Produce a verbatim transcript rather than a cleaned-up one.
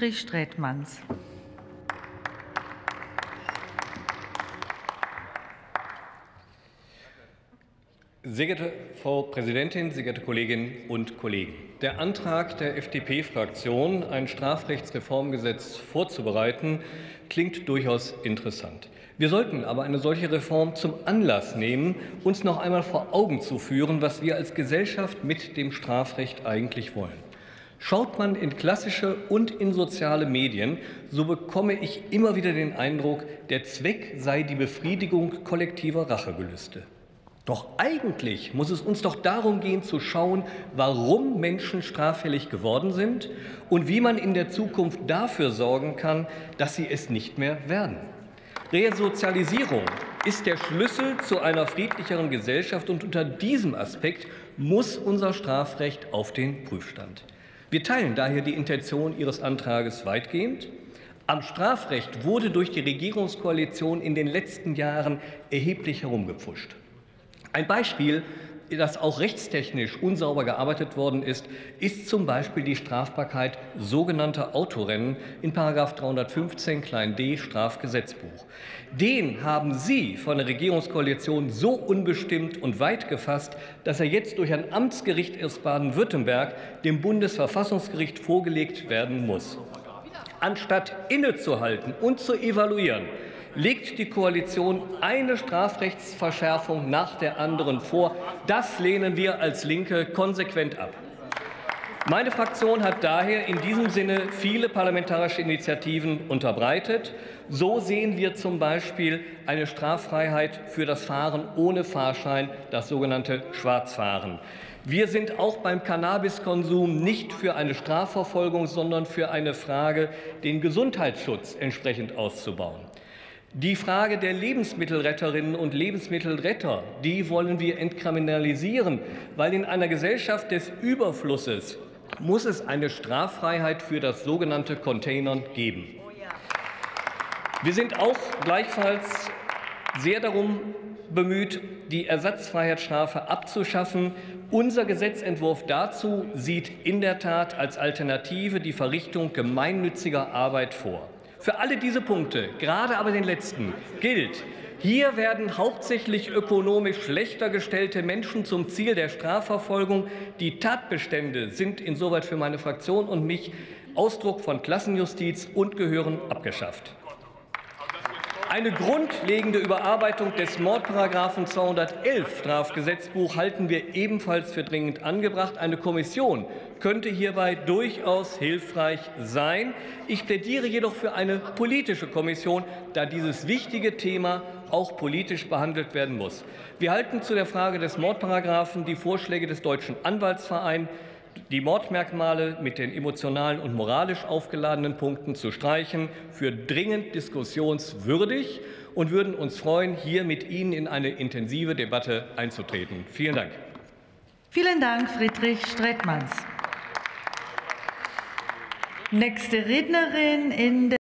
Friedrich Strätmans. Sehr geehrte Frau Präsidentin, sehr geehrte Kolleginnen und Kollegen! Der Antrag der F D P-Fraktion, ein Strafrechtsreformgesetz vorzubereiten, klingt durchaus interessant. Wir sollten aber eine solche Reform zum Anlass nehmen, uns noch einmal vor Augen zu führen, was wir als Gesellschaft mit dem Strafrecht eigentlich wollen. Schaut man in klassische und in soziale Medien, so bekomme ich immer wieder den Eindruck, der Zweck sei die Befriedigung kollektiver Rachegelüste. Doch eigentlich muss es uns doch darum gehen, zu schauen, warum Menschen straffällig geworden sind und wie man in der Zukunft dafür sorgen kann, dass sie es nicht mehr werden. Resozialisierung ist der Schlüssel zu einer friedlicheren Gesellschaft, und unter diesem Aspekt muss unser Strafrecht auf den Prüfstand. Wir teilen daher die Intention Ihres Antrages weitgehend. Am Strafrecht wurde durch die Regierungskoalition in den letzten Jahren erheblich herumgepfuscht. Ein Beispiel, das auch rechtstechnisch unsauber gearbeitet worden ist, ist zum Beispiel die Strafbarkeit sogenannter Autorennen in Paragraph dreihundertfünfzehn klein d Strafgesetzbuch. Den haben Sie von der Regierungskoalition so unbestimmt und weit gefasst, dass er jetzt durch ein Amtsgericht aus Baden-Württemberg dem Bundesverfassungsgericht vorgelegt werden muss. Anstatt innezuhalten und zu evaluieren, legt die Koalition eine Strafrechtsverschärfung nach der anderen vor. Das lehnen wir als Linke konsequent ab. Meine Fraktion hat daher in diesem Sinne viele parlamentarische Initiativen unterbreitet. So sehen wir zum Beispiel eine Straffreiheit für das Fahren ohne Fahrschein, das sogenannte Schwarzfahren. Wir sind auch beim Cannabiskonsum nicht für eine Strafverfolgung, sondern für eine Frage, den Gesundheitsschutz entsprechend auszubauen. Die Frage der Lebensmittelretterinnen und Lebensmittelretter, die wollen wir entkriminalisieren, weil in einer Gesellschaft des Überflusses muss es eine Straffreiheit für das sogenannte Containern geben. Wir sind auch gleichfalls sehr darum bemüht, die Ersatzfreiheitsstrafe abzuschaffen. Unser Gesetzentwurf dazu sieht in der Tat als Alternative die Verrichtung gemeinnütziger Arbeit vor. Für alle diese Punkte, gerade aber den letzten, gilt: Hier werden hauptsächlich ökonomisch schlechter gestellte Menschen zum Ziel der Strafverfolgung. Die Tatbestände sind insoweit für meine Fraktion und mich Ausdruck von Klassenjustiz und gehören abgeschafft. Eine grundlegende Überarbeitung des Mordparagraphen zweihundertelf Strafgesetzbuch halten wir ebenfalls für dringend angebracht. Eine Kommission könnte hierbei durchaus hilfreich sein. Ich plädiere jedoch für eine politische Kommission, da dieses wichtige Thema auch politisch behandelt werden muss. Wir halten zu der Frage des Mordparagraphen die Vorschläge des Deutschen Anwaltsvereins, die Mordmerkmale mit den emotionalen und moralisch aufgeladenen Punkten zu streichen, für dringend diskussionswürdig und würden uns freuen, hier mit Ihnen in eine intensive Debatte einzutreten. Vielen Dank. Vielen Dank, Friedrich Strätmans. Nächste Rednerin in